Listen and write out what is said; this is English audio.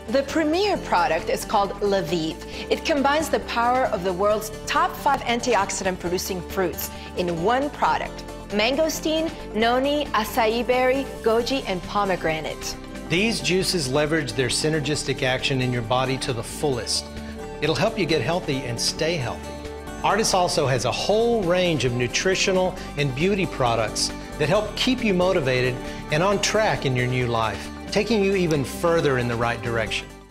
The premier product is called Le'vive. It combines the power of the world's top 5 antioxidant-producing fruits in one product: Mangosteen, Noni, Acai berry, Goji, and Pomegranate. These juices leverage their synergistic action in your body to the fullest. It'll help you get healthy and stay healthy. Ardyss also has a whole range of nutritional and beauty products that help keep you motivated and on track in your new life, taking you even further in the right direction.